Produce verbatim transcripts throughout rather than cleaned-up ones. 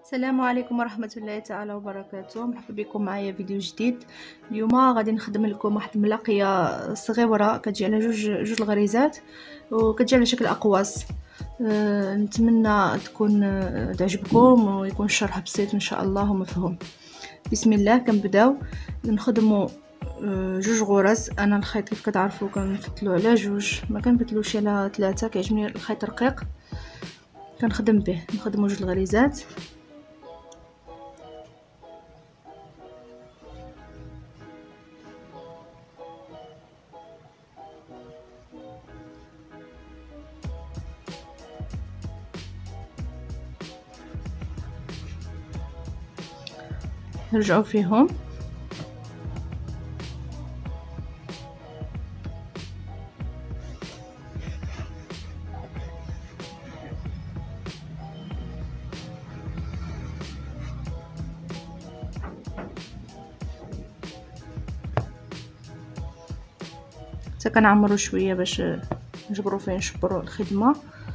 السلام عليكم ورحمة الله تعالى وبركاته. مرحبا بكم معايا فيديو جديد. اليوم غادي نخدم لكم واحد الملاقيه صغيره كتجي على جوج جوج الغريزات وكتجي على شكل اقواس. أه نتمنى تكون أه تعجبكم ويكون الشرح بسيط ان شاء الله ومفهوم. بسم الله. كنبداو نخدموا أه جوج غرز. انا الخيط كيف كتعرفوا كنفتلو على جوج، ما كنفتلوش على ثلاثه، كيعجبني الخيط رقيق كنخدم به. نخدموا جوج الغريزات، نرجعوا فيهم حتى كنعمروا شويه باش نجبروا فين نشبروا الخدمه.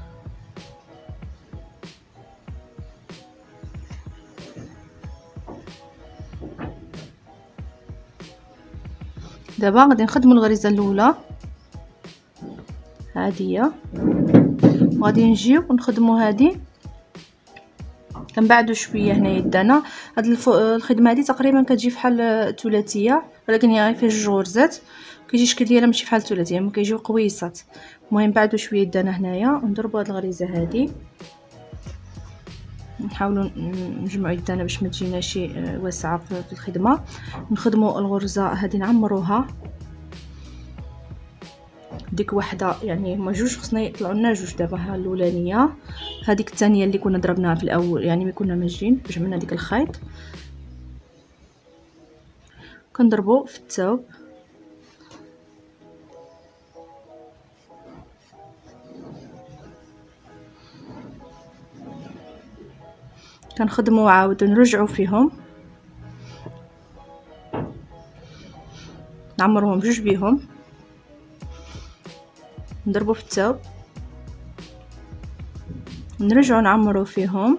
دابا غادي نخدموا الغريزه الاولى هاديه، وغادي نجيو ونخدموا هذه. كنبعدوا شويه هنايا يدانا. هاد الخدمه هذه تقريبا كتجي فحال ثلاثيه، ولكن هي غير فيها جوج غرزات، كيجي الشكل ديالها ماشي فحال ثلاثيه، ما كيجيو قويصات. المهم بعدوا شويه يدانا هنايا ونضربوا هاد الغريزه هذه، نحاولوا نجمعوا يدانا باش ما تجيناش واسعه في الخدمه. نخدموا الغرزه هذه نعمروها ديك وحده، يعني هما جوج خصنا يطلعوا لنا جوج. دابا ها الاولانيه، هذيك الثانيه اللي كنا ضربناها في الاول، يعني ملي كنا ماجين جمعنا ديك الخيط كنضربوا في الثوب. كنخدموا عاود نرجعوا فيهم، نعمرهم جوج بيهم، نضربوا في الثوب، نرجعوا نعمروا فيهم،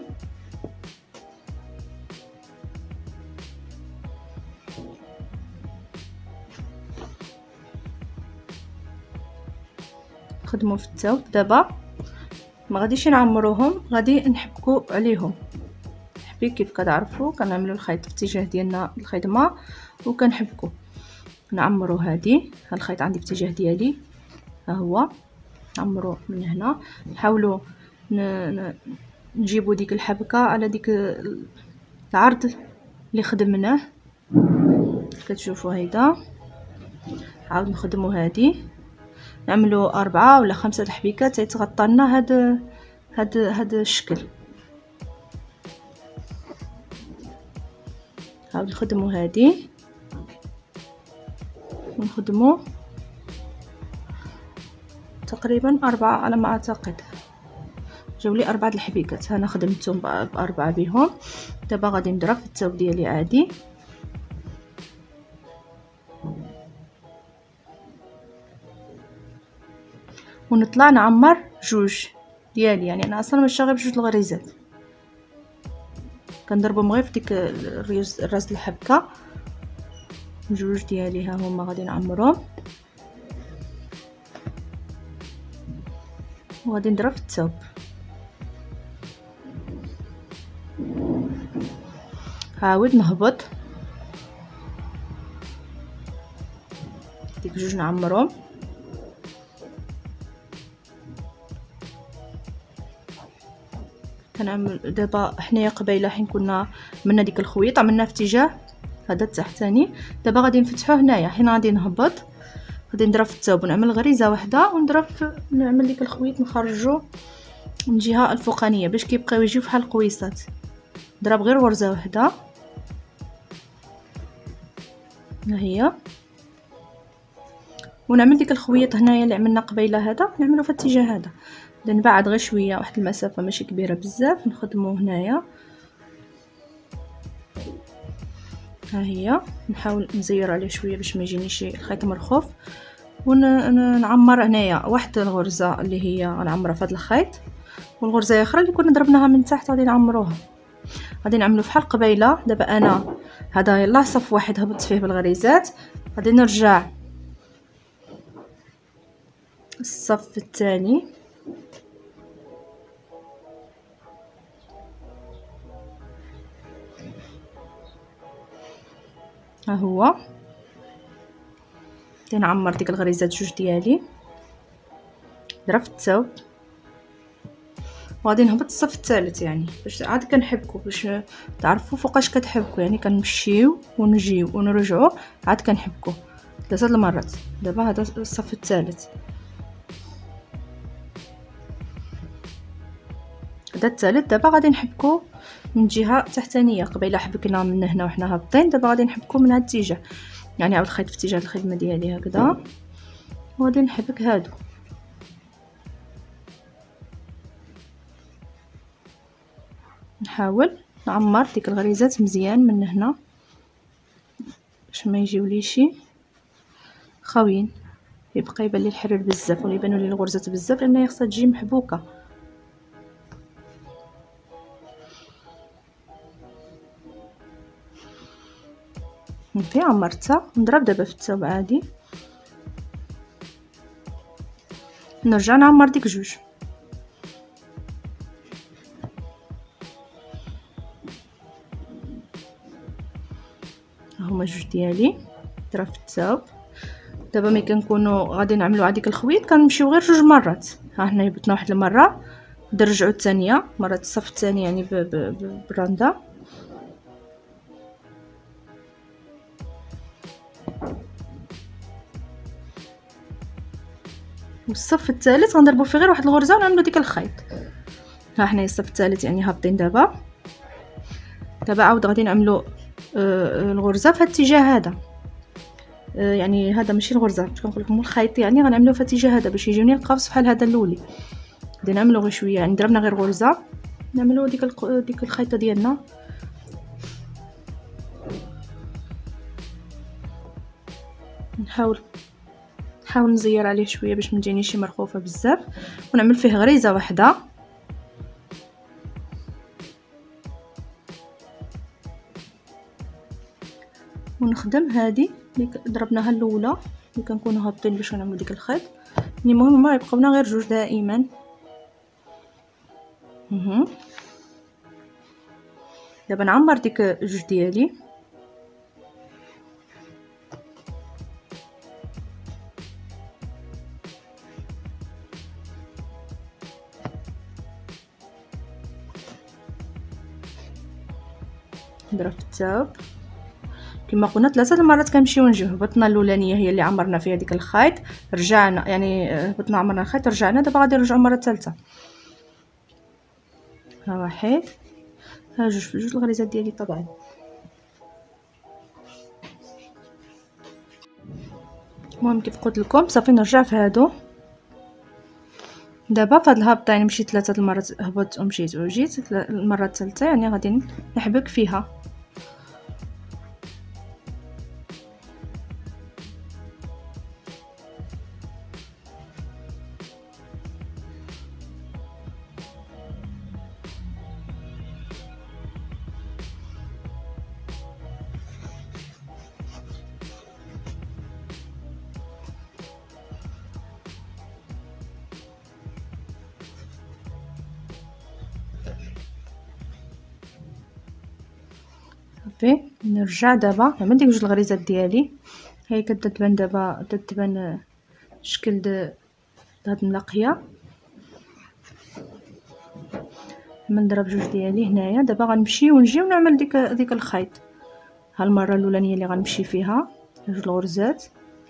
نخدموا في الثوب. دابا ما غاديش نعمروهم، غادي نحبكوا عليهم. حبي كيف كتعرفوا كنعملوا الخيط في اتجاه ديالنا الخدمه وكنحبكوا. نعمروا هذه، ها الخيط عندي في اتجاه ديالي، ها هو نعمروا من هنا. نحاولوا نجيبوا ديك الحبكه على ديك العرض اللي خدمناه. كتشوفوا هيدا. عاود نخدموا هذه، نعملوا أربعة ولا خمسة حبيكات يتغطى لنا هاد هاد هاد الشكل. عاود نخدموا هذه ونخدموا تقريبا أربعة على ما أعتقد. جاولي أربعة الحبيكات، أنا خدمتهم بأربعة بهم. دابا غادي نضرب في الثوب ديالي عادي، ونطلع نعمر جوج ديالي. يعني انا اصلا ماشي غير بجوج الغريزات، كنضربهم غير في ديك الريوز الراس الحبكه. جوج ديالي ها هما غادي نعمرهم، وغادي نضرب في الثوب. عاود نهبط ديك جوج نعمرهم، كنعمل دابا حنايا قبيله حين كنا عملنا ديك الخويط عملنا في اتجاه هذا التحتاني. دابا غادي نفتحو هنايا، حين غادي نهبط غادي نضرب في الثوب ونعمل غريزه واحده ونضرب نعمل ديك الخويط نخرجو من الجهه الفوقانيه باش كيبقاو يجيو بحال القويصات. نضرب غير غرزه واحده، ها هي، ونعمل ديك الخويط هنايا اللي عملنا قبيله هذا نعملو في الاتجاه هذا. نبعد غير شويه، واحد المسافه ماشي كبيره بزاف، نخدمو هنايا. ها هي، نحاول نزير عليه شويه باش ما يجينيش الخيط مرخوف. ونعمر هنايا واحد الغرزه اللي هي غنعمرها في هذا الخيط، والغرزه الاخرى اللي كنا ضربناها من تحت غادي نعمروها. غادي نعملو فحال قبيله. دابا انا هذا يلاه صف واحد هبطت فيه بالغريزات، غادي نرجع الصف الثاني ها هو، غادي نعمر ديك الغريزات جوج ديالي نضرب في الثوب وغادي نهبط الصف الثالث، يعني باش عاد كنحبكو باش تعرفوا فوقاش كتحبكو، يعني كنمشيو ونجيو ونرجعوا عاد كنحبكو ثلاثه المرات. دابا هذا الصف الثالث، هذا الثالث. دابا غادي نحبكو من جهه تحتانيه، قبيله حبكنا من هنا وحنا هابطين، دابا غادي نحبكو من هاد الاتجاه، يعني عاود الخيط في اتجاه الخدمه ديالي هكذا، وغادي نحبك هادو. نحاول نعمر ديك الغريزات مزيان من هنا باش ما يجيوليش خاويين، يبقى يبان لي الحرير بزاف ولا يبانوا لي الغرزات بزاف، لان هي خصها تجي محبوكه. صافي عمرتها، نضرب دابا في الثوب عادي، نرجع نعمر ديك جوج. هما جوج ديالي نضرب في الثوب. دابا ملي كنكونوا غادي نعملوا هذيك الخويط كنمشيو غير جوج مرات، ها حنا هبطنا واحد المره نرجعوا الثانيه مرات الصف الثاني، يعني براندا والصف الثالث غنضربوا فيه غير واحد الغرزه ونعملوا ديك الخيط. ها حنا الصف الثالث يعني هابطين دابا. دابا عاود غادي نعملوا آه الغرزه في الاتجاه هذا، آه يعني هذا ماشي الغرزه باش كنقول لكم الخيط، يعني غنعملوه في الاتجاه هذا باش يجيوني القفص بحال هذا الاولي. غادي نعملوا غير شويه، يعني ضربنا غير غرزه نعملوا ديك الق... ديك الخيطه ديالنا. نحاول نحاول نزير عليه شويه باش ما تجينيش مرخوفه بزاف، ونعمل فيه غريزه واحده ونخدم هذه اللي ضربناها الاولى اللي كنكونوا هابطين باش نعملوا ديك الخيط. يعني المهم ما يبقاونا غير جوج دائما. اها دابا نعمر ديك جوج ديالي، نضرب في الثوب كما قلنا ثلاثه المرات كنمشيو ونجيو. هبطنا الاولانيه هي اللي عمرنا فيها ديك الخيط، رجعنا يعني هبطنا عمرنا الخيط رجعنا، دابا غادي نرجعوا مره ثالثه. ها واحد، ها جوج في جوج الغريزات ديالي طبعا. المهم كيف قلت لكم صافي نرجع في هادو. دابا فهاد الهبطه يعني مشيت ثلاثه المرات، هبطت ومشيت وجيت المره الثالثه، يعني غادي نحبك فيها. صافي نرجع دابا نعمل ديك جوج الغريزات ديالي. هي كتبان دابا كتبان الشكل د هاد الملاقيه. نضرب جوج ديالي هنايا. دابا غنمشي ونجي ونعمل ديك ديك الخيط. ها المره الاولانيه اللي غنمشي فيها جوج الغرزات،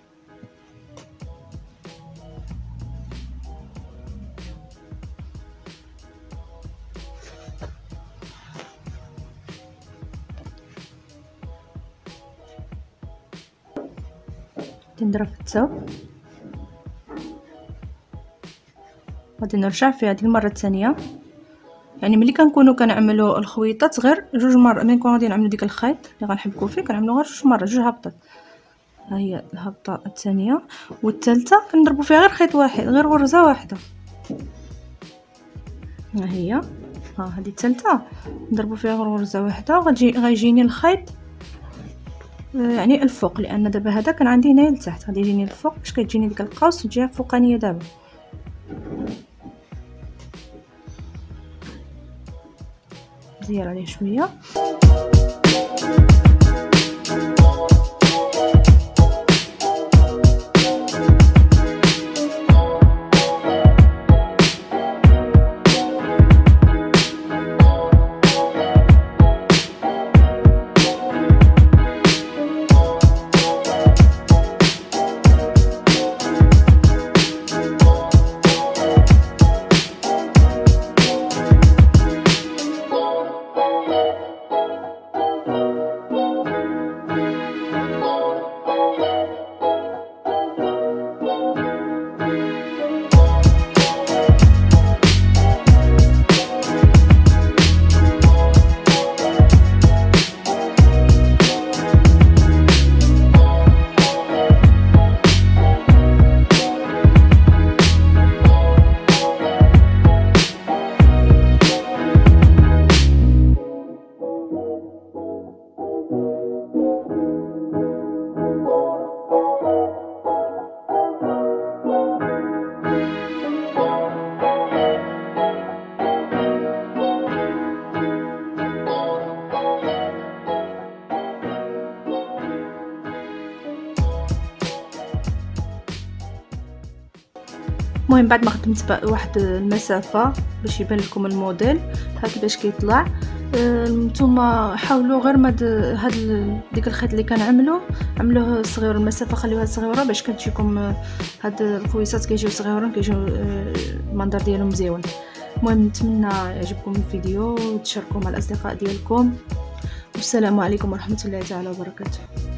نضرب في الثوب، غادي نرجع في هذه المره الثانيه. يعني ملي كنكونوا كنعملوا الخويطات غير جوج مرات، ملي نكونوا غادي نعملوا ديك الخيط اللي غنحبكوا فيه كنعملوا غير جوج مرات، جوج هبطات. ها هي الهبطه الثانيه والثالثه كنضربوا فيها غير خيط واحد، غير غرزه واحده. ها هي ها هذه الثالثه نضربوا فيها غرزه واحده، غتجي غيجيني الخيط يعني الفوق، لان دابا هذا كان عندي هنايا لتحت، غادي يجيني الفوق باش كتجيني ديك القوس الجهه الفوقانيه. دابا نزير عليه شويه. المهم بعد ما خدمت واحد المسافه باش يبان لكم الموديل ها كيفاش كيطلع، نتوما حاولوا غير ما هاد ديك الخيط اللي كنعملو عملوه صغير، المسافه خليوها صغيره باش كتجيكم هاد الخويصات كيجيو صغيورين، كيجيو المنظر ديالهم مزيون. المهم نتمنى يعجبكم الفيديو وتشاركوه مع الاصدقاء ديالكم، والسلام عليكم ورحمه الله تعالى وبركاته.